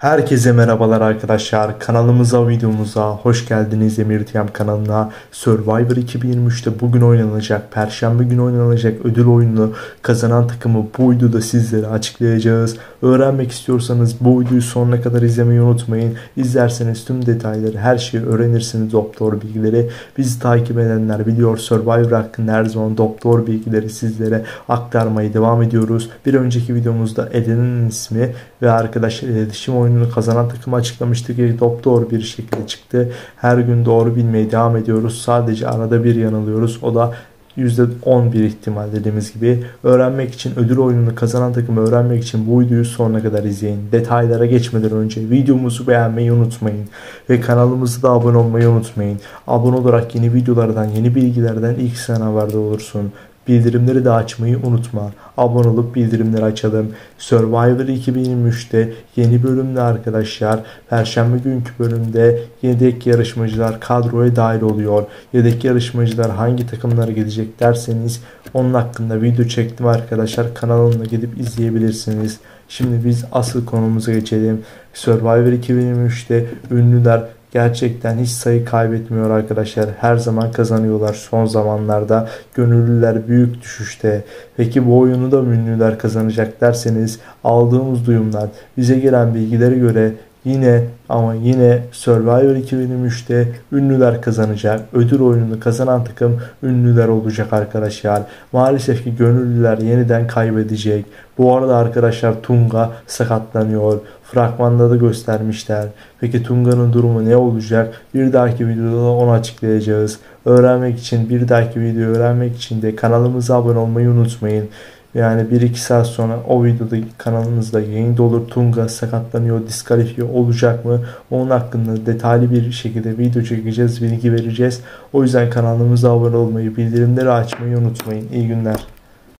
Herkese merhabalar arkadaşlar. Kanalımıza, videomuza hoş geldiniz. Emir kanalına. Survivor 2023'te bugün oynanacak, Perşembe günü oynanacak ödül oyununu kazanan takımı bu videoda sizlere açıklayacağız. Öğrenmek istiyorsanız bu videoyu sonuna kadar izlemeyi unutmayın. İzlerseniz tüm detayları, her şeyi öğrenirsiniz, doktor bilgileri. Bizi takip edenler biliyor, Survivor hakkında her zaman doktor bilgileri sizlere aktarmaya devam ediyoruz. Bir önceki videomuzda Eden'in ismi ve arkadaşlar iletişim oyununu kazanan takımı açıklamıştık ki doktor bir şekilde çıktı. Her gün doğru bilmeye devam ediyoruz. Sadece arada bir yanılıyoruz. O da %11 ihtimal dediğimiz gibi. Öğrenmek için, ödül oyununu kazanan takımı öğrenmek için bu videoyu sonuna kadar izleyin. Detaylara geçmeden önce videomuzu beğenmeyi unutmayın. Ve kanalımıza da abone olmayı unutmayın. Abone olarak yeni videolardan, yeni bilgilerden ilk sen haberdar olursun. Bildirimleri de açmayı unutma. Abone olup bildirimleri açalım. Survivor 2023'te yeni bölümde arkadaşlar, Perşembe günkü bölümde yedek yarışmacılar kadroya dahil oluyor. Yedek yarışmacılar hangi takımlara gidecek derseniz onun hakkında video çektim arkadaşlar. Kanalımda gidip izleyebilirsiniz. Şimdi biz asıl konumuza geçelim. Survivor 2023'te ünlüler gerçekten hiç sayı kaybetmiyor arkadaşlar. Her zaman kazanıyorlar son zamanlarda. Gönüllüler büyük düşüşte. Peki bu oyunu da ünlüler kazanacak derseniz aldığımız duyumlar, bize gelen bilgilere göre yine Survivor 2023'te ünlüler kazanacak. Ödül oyununu kazanan takım ünlüler olacak arkadaşlar. Maalesef ki gönüllüler yeniden kaybedecek. Bu arada arkadaşlar Tunga sakatlanıyor. Fragmanda da göstermişler. Peki Tunga'nın durumu ne olacak? Bir dahaki videoda da onu açıklayacağız. Bir dahaki videoyu öğrenmek için de kanalımıza abone olmayı unutmayın. Yani 1-2 saat sonra o videoda kanalımızda yayında olur. Tunga sakatlanıyor, diskalifiye olacak mı? Onun hakkında detaylı bir şekilde video çekeceğiz, bilgi vereceğiz. O yüzden kanalımıza abone olmayı, bildirimleri açmayı unutmayın. İyi günler.